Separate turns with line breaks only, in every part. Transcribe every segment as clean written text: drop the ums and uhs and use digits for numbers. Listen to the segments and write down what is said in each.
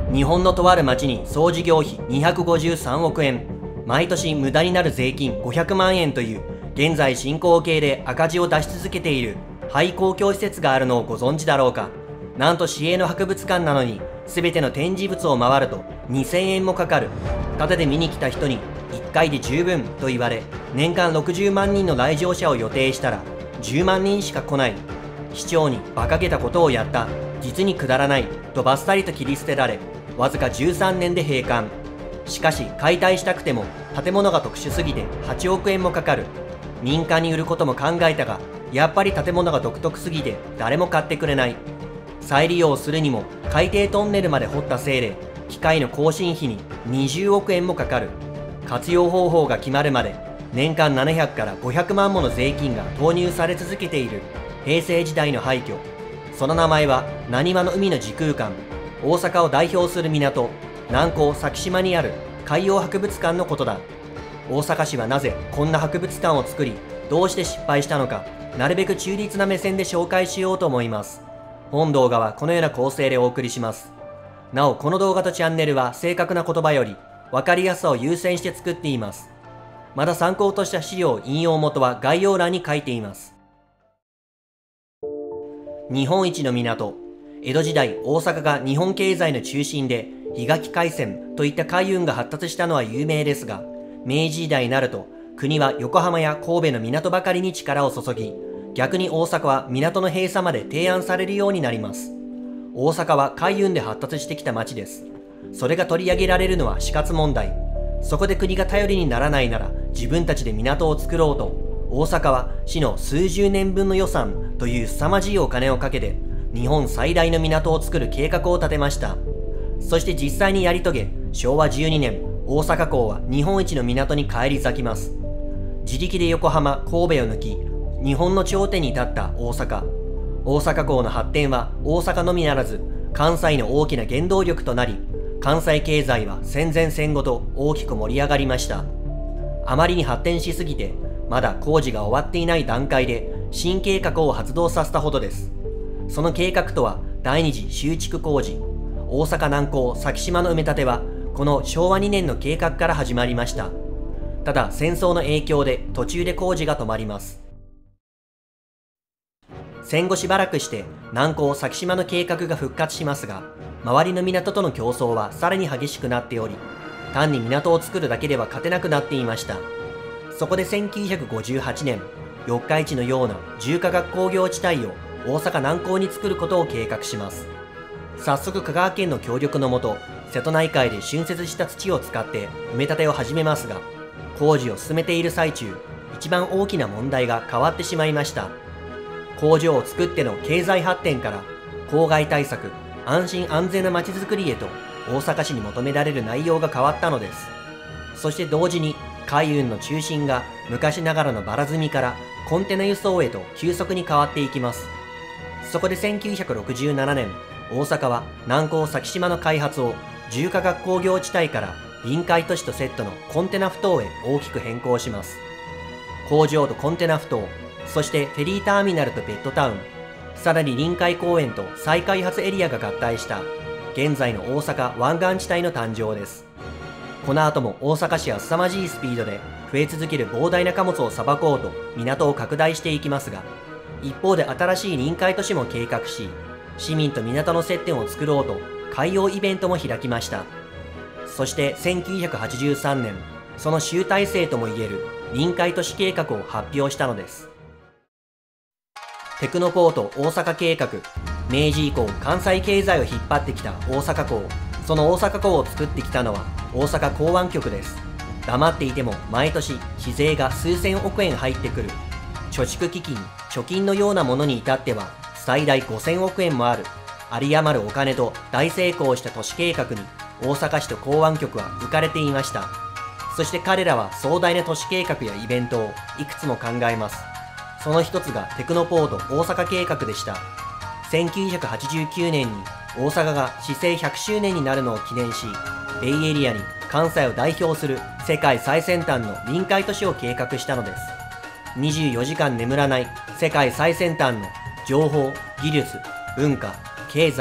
日本のとある町に総事業費253億円、毎年無駄になる税金500万円という現在進行形で赤字を出し続けている廃公共施設があるのをご存知だろうか。なんと市営の博物館なのに全ての展示物を回ると2000円もかかる。タダで見に来た人に1回で十分と言われ、年間60万人の来場者を予定したら10万人しか来ない。市長に馬鹿げたことをやった、実にくだらないとバッサリと切り捨てられ、わずか13年で閉館。しかし解体したくても建物が特殊すぎて8億円もかかる。民間に売ることも考えたが、やっぱり建物が独特すぎて誰も買ってくれない。再利用するにも海底トンネルまで掘ったせいで機械の更新費に20億円もかかる。活用方法が決まるまで年間700から500万もの税金が投入され続けている平成時代の廃墟。その名前は浪速の海の時空間。大阪を代表する港、南港先島にある海洋博物館のことだ。大阪市はなぜこんな博物館を作り、どうして失敗したのか、なるべく中立な目線で紹介しようと思います。本動画はこのような構成でお送りします。なお、この動画とチャンネルは正確な言葉より分かりやすさを優先して作っています。また参考とした資料引用元は概要欄に書いています。日本一の港。江戸時代、大阪が日本経済の中心で檜垣海鮮といった海運が発達したのは有名ですが、明治時代になると国は横浜や神戸の港ばかりに力を注ぎ、逆に大阪は港の閉鎖まで提案されるようになります。大阪は海運で発達してきた町です。それが取り上げられるのは死活問題。そこで国が頼りにならないなら自分たちで港を作ろうと、大阪は市の数十年分の予算という凄まじいお金をかけて日本最大の港を作る計画を立てました。そして実際にやり遂げ、昭和12年、大阪港は日本一の港に返り咲きます。自力で横浜、神戸を抜き、日本の頂点に立った大阪。大阪港の発展は大阪のみならず、関西の大きな原動力となり、関西経済は戦前戦後と大きく盛り上がりました。あまりに発展しすぎて、まだ工事が終わっていない段階で新計画を発動させたほどです。その計画とは第二次修築工事。大阪南港先島の埋め立てはこの昭和2年の計画から始まりました。ただ戦争の影響で途中で工事が止まります。戦後しばらくして南港先島の計画が復活しますが、周りの港との競争はさらに激しくなっており、単に港を作るだけでは勝てなくなっていました。そこで1958年、四日市のような重化学工業地帯を大阪南港に作ることを計画します。早速香川県の協力のもと、瀬戸内海で浚渫した土を使って埋め立てを始めますが、工事を進めている最中、一番大きな問題が変わってしまいました。工場を作っての経済発展から公害対策、安心安全な街づくりへと大阪市に求められる内容が変わったのです。そして同時に海運の中心が昔ながらのバラ積みからコンテナ輸送へと急速に変わっていきます。そこで1967年、大阪は南港先島の開発を重化学工業地帯から臨海都市とセットのコンテナ埠頭へ大きく変更します。工場とコンテナ埠頭、そしてフェリーターミナルとベッドタウン、さらに臨海公園と再開発エリアが合体した現在の大阪湾岸地帯の誕生です。この後も大阪市は凄まじいスピードで増え続ける膨大な貨物をさばこうと港を拡大していきますが、一方で新しい臨海都市も計画し、市民と港の接点を作ろうと海洋イベントも開きました。そして1983年、その集大成ともいえる臨海都市計画を発表したのです。テクノポート大阪計画。明治以降関西経済を引っ張ってきた大阪港。その大阪港を作ってきたのは大阪港湾局です。黙っていても毎年市税が数千億円入ってくる。貯蓄基金、貯金のようなものに至っては最大5000億円もある。有り余るお金と大成功した都市計画に大阪市と港湾局は浮かれていました。そして彼らは壮大な都市計画やイベントをいくつも考えます。その一つがテクノポート大阪計画でした。1989年に大阪が市政100周年になるのを記念し、ベイエリアに関西を代表する世界最先端の臨海都市を計画したのです。24時間眠らない世界最先端の情報、技術、文化、経済、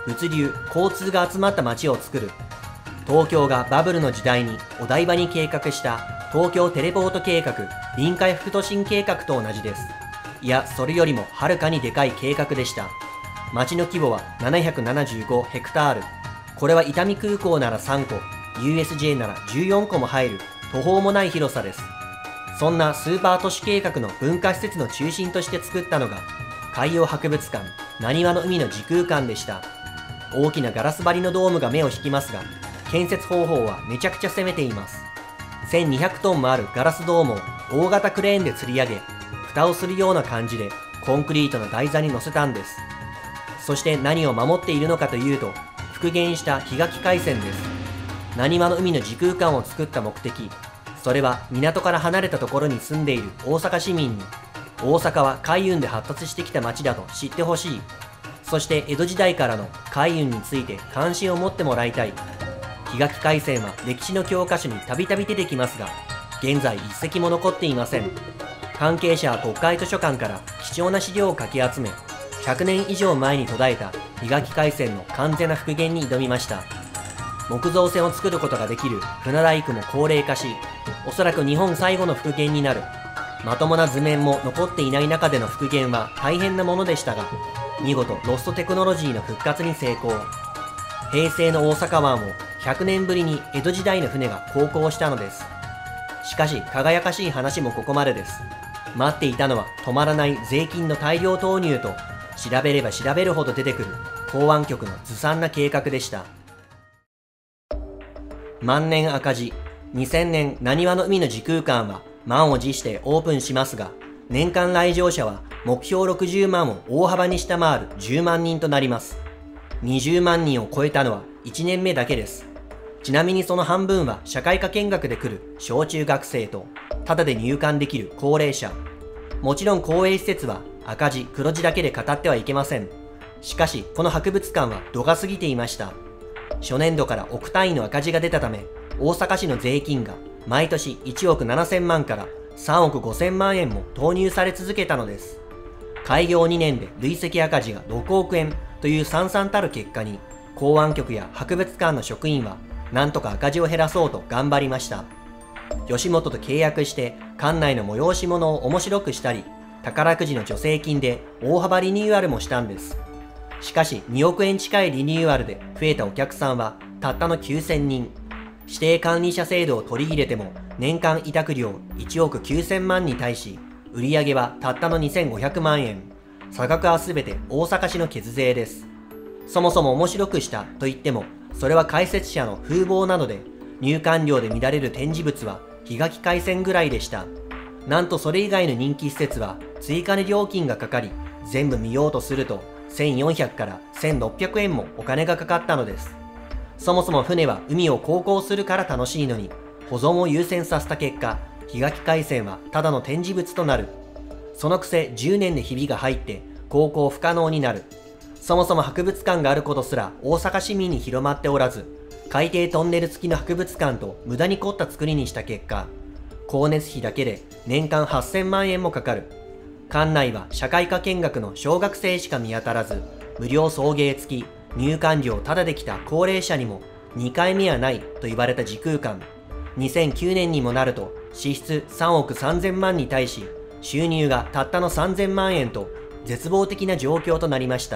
物流、交通が集まった街を作る。東京がバブルの時代にお台場に計画した東京テレポート計画、臨海副都心計画と同じです。いや、それよりもはるかにでかい計画でした。街の規模は775ヘクタール。これは伊丹空港なら3個、USJ なら14個も入る途方もない広さです。そんなスーパー都市計画の文化施設の中心として作ったのが海洋博物館、なにわの海の時空間でした。大きなガラス張りのドームが目を引きますが、建設方法はめちゃくちゃ攻めています。1200トンもあるガラスドームを大型クレーンで吊り上げ、蓋をするような感じでコンクリートの台座に乗せたんです。そして何を守っているのかというと、復元した檜垣海線です。なにわの海の時空間を作った目的、それは港から離れたところに住んでいる大阪市民に、大阪は海運で発達してきた街だと知ってほしい。そして江戸時代からの海運について関心を持ってもらいたい。檜垣海線は歴史の教科書にたびたび出てきますが、現在一隻も残っていません。関係者は国会図書館から貴重な資料をかき集め、100年以上前に途絶えた檜垣海線の完全な復元に挑みました。木造船を作ることができる船大工も高齢化し、おそらく日本最後の復元になる。まともな図面も残っていない中での復元は大変なものでしたが、見事ロストテクノロジーの復活に成功。平成の大阪湾を100年ぶりに江戸時代の船が航行したのです。しかし輝かしい話もここまでです。待っていたのは止まらない税金の大量投入と、調べれば調べるほど出てくる港湾局のずさんな計画でした。万年赤字。2000年なにわの海の時空間は満を持してオープンしますが、年間来場者は目標60万を大幅に下回る10万人となります。20万人を超えたのは1年目だけです。ちなみにその半分は社会科見学で来る小中学生と、タダで入館できる高齢者。もちろん公営施設は赤字黒字だけで語ってはいけません。しかしこの博物館は度が過ぎていました。初年度から億単位の赤字が出たため、大阪市の税金が毎年1億7000万から3億5000万円も投入され続けたのです。開業2年で累積赤字が6億円という惨々たる結果に、港湾局や博物館の職員はなんとか赤字を減らそうと頑張りました。吉本と契約して館内の催し物を面白くしたり、宝くじの助成金で大幅リニューアルもしたんです。しかし2億円近いリニューアルで増えたお客さんはたったの9000人。指定管理者制度を取り入れても年間委託料1億9000万に対し、売上はたったの2500万円。差額はすべて大阪市の血税です。そもそも面白くしたと言っても、それは解説者の風貌なので、入館料で見られる展示物は檜垣海線ぐらいでした。なんとそれ以外の人気施設は追加で料金がかかり、全部見ようとすると1400から1600円もお金がかかったのです。そもそも船は海を航行するから楽しいのに、保存を優先させた結果、檜垣海線はただの展示物となる。そのくせ10年でひびが入って航行不可能になる。そもそも博物館があることすら大阪市民に広まっておらず、海底トンネル付きの博物館と無駄に凝った作りにした結果、光熱費だけで年間8000万円もかかる。館内は社会科見学の小学生しか見当たらず、無料送迎付き、入館料タダで来た高齢者にも2回目はないと言われた時空間。2009年にもなると支出3億3000万に対し、収入がたったの3000万円と絶望的な状況となりました。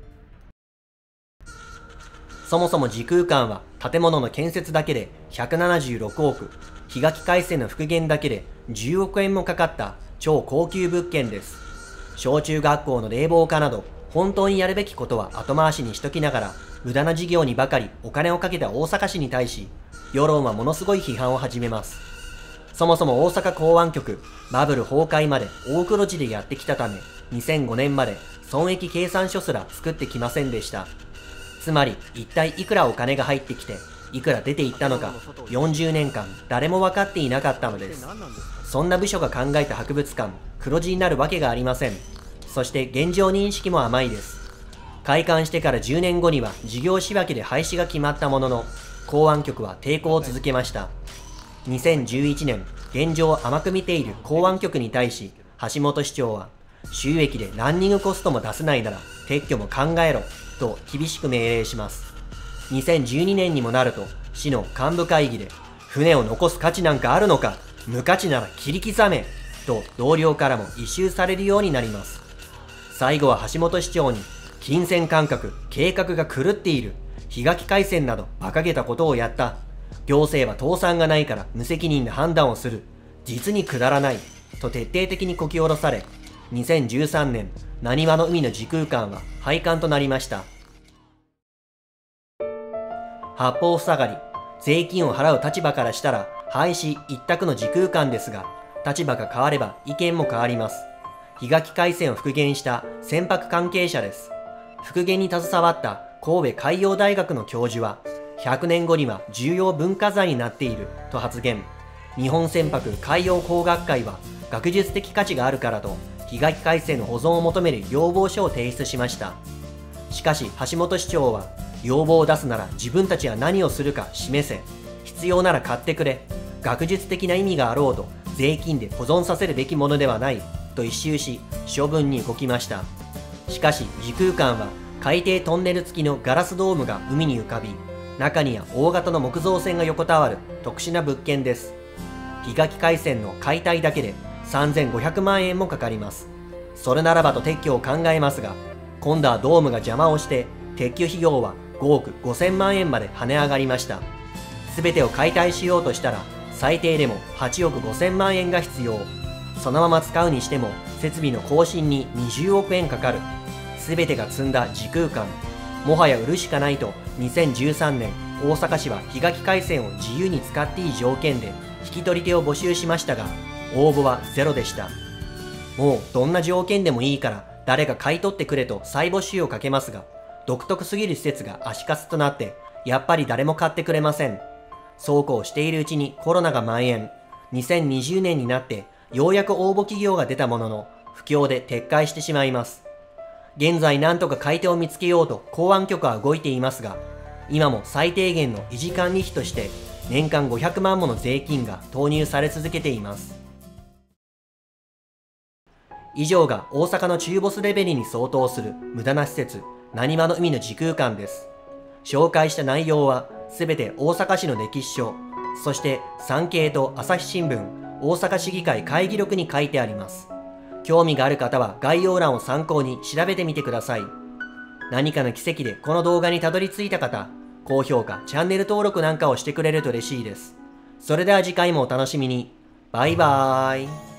そもそも時空間は建物の建設だけで176億、檜垣海線の復元だけで10億円もかかった超高級物件です。小中学校の冷房化など本当にやるべきことは後回しにしときながら、無駄な事業にばかりお金をかけた大阪市に対し、世論はものすごい批判を始めます。そもそも大阪港湾局、バブル崩壊まで大黒字でやってきたため、2005年まで損益計算書すら作ってきませんでした。つまり一体いくらお金が入ってきて、いくら出ていったのか、40年間誰も分かっていなかったのです。そんな部署が考えた博物館、黒字になるわけがありません。そして現状認識も甘いです。開館してから10年後には事業仕分けで廃止が決まったものの、港湾局は抵抗を続けました。2011年、現状を甘く見ている港湾局に対し、橋本市長は、収益でランニングコストも出せないなら撤去も考えろと厳しく命令します。2012年にもなると、市の幹部会議で、船を残す価値なんかあるのか、無価値なら切り刻めと同僚からも異臭されるようになります。最後は橋本市長に、金銭感覚、計画が狂っている、檜垣海戦など馬鹿げたことをやった。行政は倒産がないから無責任な判断をする。実にくだらない。と徹底的にこき下ろされ、2013年、なにわの海の時空間は廃刊となりました。八方塞がり、税金を払う立場からしたら廃止一択の時空間ですが、立場が変われば意見も変わります。檜垣海戦を復元した船舶関係者です。復元に携わった神戸海洋大学の教授は、100年後には重要文化財になっていると発言。日本船舶海洋工学会は学術的価値があるからと、檜垣海戦の保存を求める要望書を提出しました。しかし橋本市長は、要望を出すなら自分たちは何をするか示せ。必要なら買ってくれ。学術的な意味があろうと税金で保存させるべきものではない。と一蹴し、処分に動きました。しかし時空間は海底トンネル付きのガラスドームが海に浮かび、中には大型の木造船が横たわる特殊な物件です。檜垣海戦の解体だけで3500万円もかかります。それならばと撤去を考えますが、今度はドームが邪魔をして撤去費用は5億5000万円まで跳ね上がりました。すべてを解体しようとしたら最低でも8億5000万円が必要。そのまま使うにしても設備の更新に20億円かかる。すべてが積んだ時空間。もはや売るしかないと2013年大阪市は檜垣海戦を自由に使っていい条件で引き取り手を募集しましたが、応募はゼロでした。もうどんな条件でもいいから誰か買い取ってくれと再募集をかけますが、独特すぎる施設が足かせとなってやっぱり誰も買ってくれません。そうこうしているうちにコロナが蔓延。2020年になってようやく応募企業が出たものの、不況で撤回してしまいます。現在なんとか買い手を見つけようと公安局は動いていますが、今も最低限の維持管理費として年間500万もの税金が投入され続けています。以上が大阪の中ボスレベルに相当する無駄な施設、なにわの海の時空間です。紹介した内容はすべて大阪市の歴史書、そして産経と朝日新聞、大阪市議会会議録に書いてあります。興味がある方は概要欄を参考に調べてみてください。何かの奇跡でこの動画にたどり着いた方、高評価、チャンネル登録なんかをしてくれると嬉しいです。それでは次回もお楽しみに。バイバーイ。